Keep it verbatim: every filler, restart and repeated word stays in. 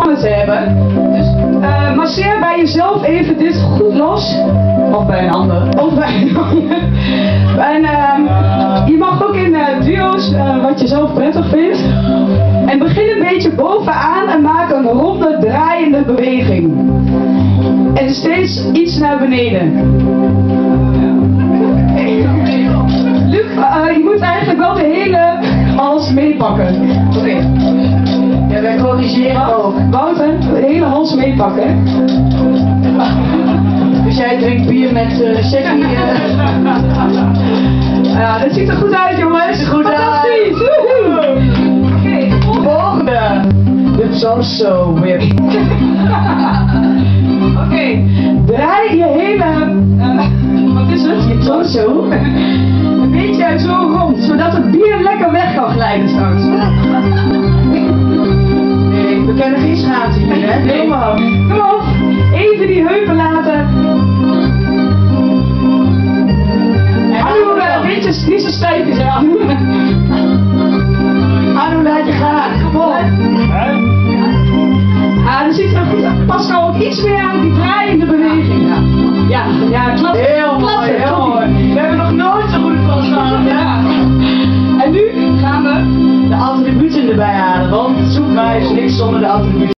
te hebben. Dus uh, masseer bij jezelf even dit goed los. Of bij een ander. Of bij een ander. En uh, je mag ook in uh, duo's uh, wat je zelf prettig vindt. En begin een beetje bovenaan en maak een ronde draaiende beweging. En steeds iets naar beneden. Luc, uh, je moet eigenlijk wel de hele hals meepakken. Oké. Okay. Ja, wij corrigeren ook. Wouter, de hele hals meepakken. Dus jij drinkt bier met uh, Shaggy. Uh... Ja, dat ziet er goed uit, jongens. Ziet er goed Fantastisch. uit. Oké, okay, volgende. De torso whip. Oké, okay. Draai je hele... Uh, wat is het? Je torso. Een beetje zo rond, zodat het bier lekker weg kan glijden straks. Nee, we kennen geen schaamte hier, hè? Nee, kom op. Kom op. Even die heupen laten. Anu, een beetje niet zo stijf is, ja. Anu, laat je gaan. Kom op. Ah, dat ziet er goed uit. Pas nou ook iets meer aan die draaiende beweging. Ja, ja, ja klap. Heel mooi, heel mooi. We hebben nog nooit zo goed vast gehad, ja. En nu gaan we de attributen erbij halen, want zoek maar is niks zonder de attributen.